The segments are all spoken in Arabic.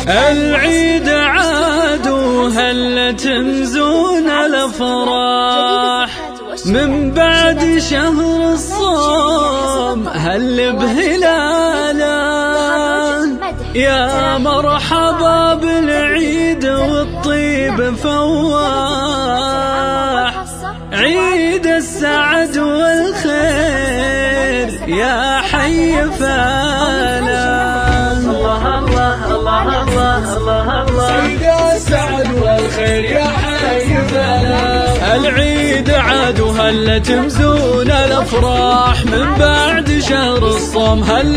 العيد عاد وهل تمزون الافراح من بعد شهر الصوم هل بهلاله يا مرحبا بالعيد والطيب فواح عيد السعد والخير يا حي فاله الله الله الله الله الله الله عيد السعد والخير يا حي فاله العيد عاد وهل تمزون الافراح من بعد شهر الصوم هل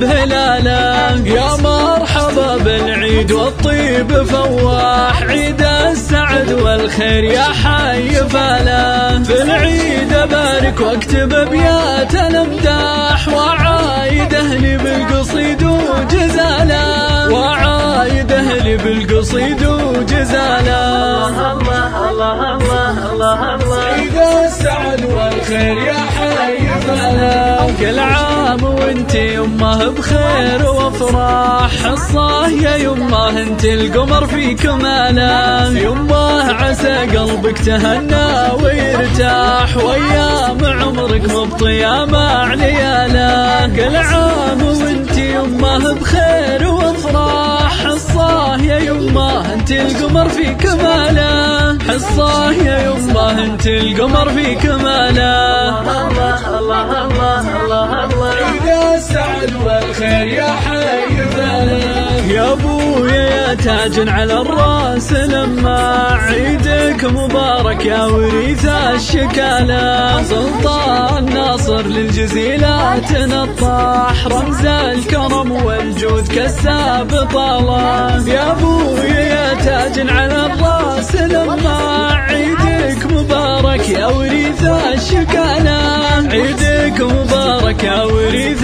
بهلاله يا مرحبا بالعيد والطيب فواح عيد السعد والخير يا حي فاله في العيد ابارك واكتب ابيات الامداح وعايد اهلي بالقصيد وجزاله وعايد اهلي بالقصيد وجزاله الله الله الله الله الله عيد السعد والخير يا حي فاله كل عام وانت يمه بخير وافراح حصاه يا يمه انت القمر في كماله يمه عسى قلبك تهنى ويرتاح وايام عمرك مبطيه مع لياله كل عام وانت يمه بخير وافراح حصاه يا يمه انت القمر في كماله حصاه يا يمه انت القمر في كماله الله الله الله الله الله عيد السعد والخير يا حي فاله يا ابويا يا تاج على الراس لما عيدك مبارك يا وريث الشكاله سلطان ناصر للجزيلات نطاح رمز الكرم والجود كساب طاله يا ابويا يا تاج على الراس لما عيدك مبارك يا وريث الشكاله عيدك مبارك يا وريث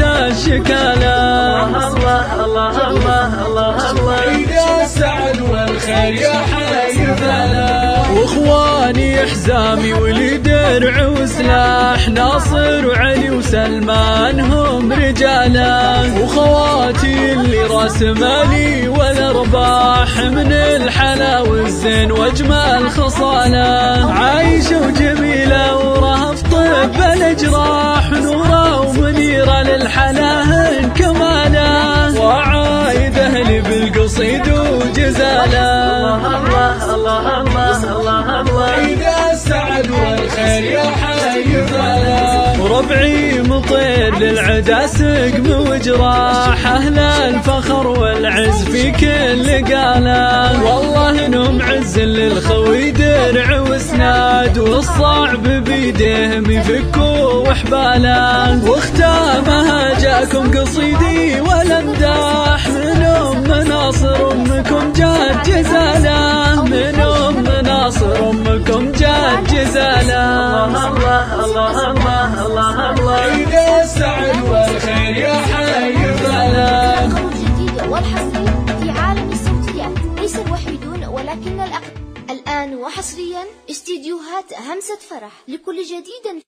الشكاله الله الله الله الله الله عيد السعد والخير يا حي فاله واخواني حزامي ولي درع وسلاح ناصر وعلي وسلمان هم رجاله وخواتي اللي راس مالي والارباح من الحلا والزين واجمل خصاله عايشه وجميله ورهف طب الاجراح نوره ومنيره للحلا كماله وعايد اهلي بالقصيد وجزاله الله الله الله الله الله عيد السعد والخير يا حي فاله وربعي مطير للعدا سقم وجراح اهل الفخر والعز في كل قاله والله انهم عز للخوي درع واسناد والصعب بيديهم يفكوا وحباله واختامها جاكم قصيدي والامداح من ام ناصر امكم جات جزاله من ام ناصر امكم جات جزاله الله الله الله الله الله عيد السعد والخير يا حي فاله الجديد والحصري في عالم الصوتيات ليس الوحيدون ولكن الأقدم الآن وحصريا استديوهات همسة فرح لكل جديد